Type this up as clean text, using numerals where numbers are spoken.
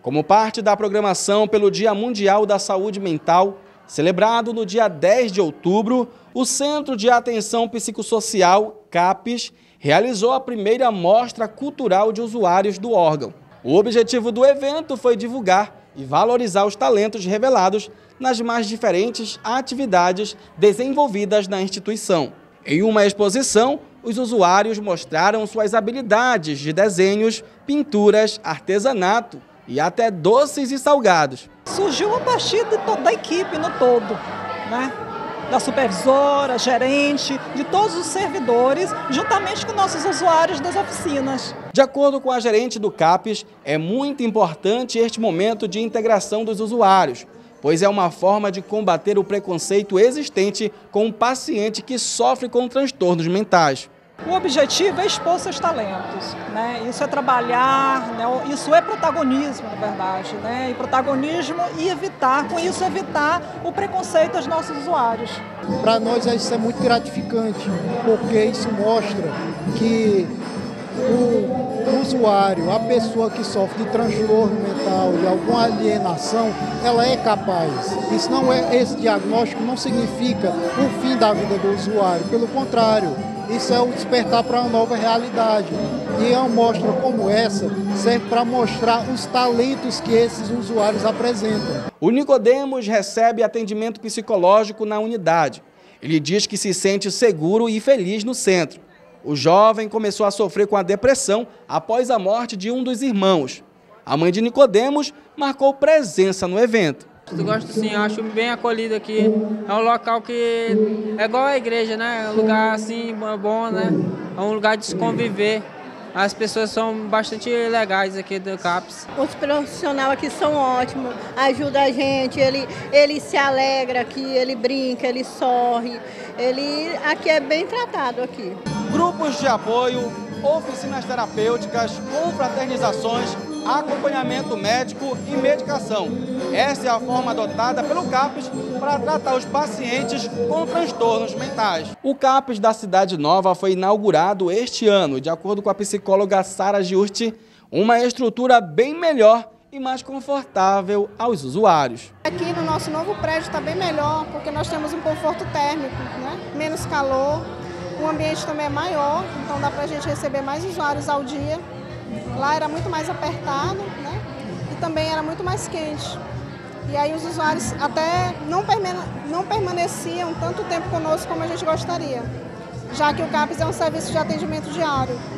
Como parte da programação pelo Dia Mundial da Saúde Mental, celebrado no dia 10 de outubro, o Centro de Atenção Psicossocial, CAPES, realizou a primeira mostra cultural de usuários do órgão. O objetivo do evento foi divulgar e valorizar os talentos revelados nas mais diferentes atividades desenvolvidas na instituição. Em uma exposição, os usuários mostraram suas habilidades de desenhos, pinturas, artesanato e até doces e salgados. Surgiu a partir da equipe no todo, né? Da supervisora, gerente, de todos os servidores, juntamente com nossos usuários das oficinas. De acordo com a gerente do CAPES, é muito importante este momento de integração dos usuários, pois é uma forma de combater o preconceito existente com um paciente que sofre com transtornos mentais. O objetivo é expor seus talentos, né? Isso é trabalhar, né? Isso é protagonismo, na verdade, né? E protagonismo e com isso evitar o preconceito dos nossos usuários. Para nós isso é muito gratificante, porque isso mostra que o usuário, a pessoa que sofre de transtorno mental, de alguma alienação, ela é capaz. Esse diagnóstico não significa o fim da vida do usuário, pelo contrário. Isso é o despertar para uma nova realidade. E uma mostra como essa serve para mostrar os talentos que esses usuários apresentam. O Nicodemos recebe atendimento psicológico na unidade. Ele diz que se sente seguro e feliz no centro. O jovem começou a sofrer com a depressão após a morte de um dos irmãos. A mãe de Nicodemos marcou presença no evento. Eu gosto sim, acho bem acolhido aqui. É um local que é igual a igreja, né? É um lugar assim bom, né? É um lugar de se conviver. As pessoas são bastante legais aqui do CAPES. Os profissionais aqui são ótimos, ajudam a gente, ele se alegra aqui, ele brinca, ele sorri. Ele aqui é bem tratado aqui. Grupos de apoio, oficinas terapêuticas, confraternizações, acompanhamento médico e medicação. Essa é a forma adotada pelo CAPES para tratar os pacientes com transtornos mentais. O CAPES da Cidade Nova foi inaugurado este ano, de acordo com a psicóloga Sara Giusti, uma estrutura bem melhor e mais confortável aos usuários. Aqui no nosso novo prédio está bem melhor, porque nós temos um conforto térmico, né? Menos calor, o ambiente também é maior, então dá para a gente receber mais usuários ao dia. Lá era muito mais apertado, né? E também era muito mais quente. E aí os usuários até não permaneciam tanto tempo conosco como a gente gostaria, já que o CAPES é um serviço de atendimento diário.